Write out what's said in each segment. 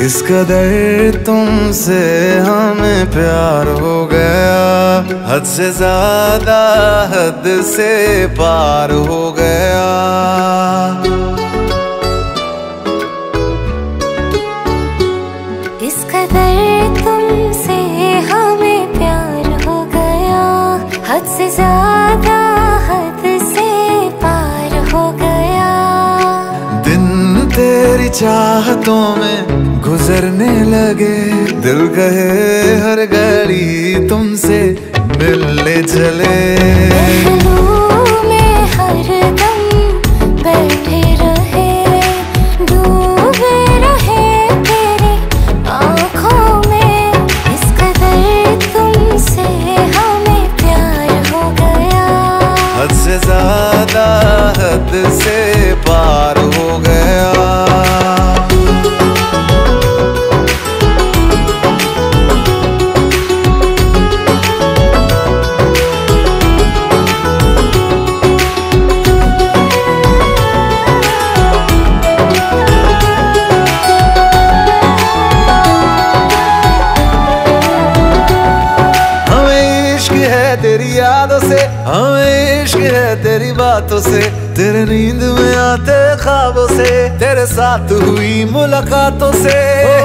किस कदर तुमसे हमें प्यार हो गया, हद से ज्यादा हद से पार हो गया। किस कदर तुमसे हमें प्यार हो गया, हद से ज्यादा हद से पार हो गया। दिन तेरी चाहतों में गुजरने लगे, दिल कहे हर घड़ी तुमसे मिलने चले। पहलू में हरदम बैठे रहे, डूबे रहे तेरी आँखों में। इस कदर तुमसे हमें प्यार हो गया, हद से ज्यादा हद से पार हो गया। तेरी यादों से हमें इश्क है, तेरी बातों से, तेरे नींद में आते ख्वाबों से, तेरे साथ हुई मुलाकातों से।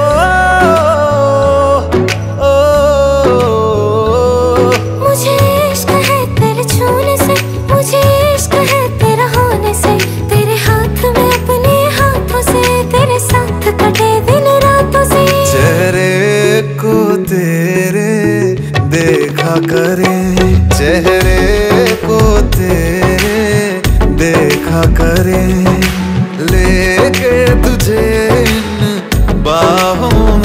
मुझे इश्क है तेरे छूने से, मुझे इश्क है तेरा होने से, तेरे हाथ में अपने हाथों से, तेरे साथ कटे दिन रातों से। चेहरे को तेरे देखा करे, चेहरे को तेरे देखा करे, लेके तुझे इन बाहों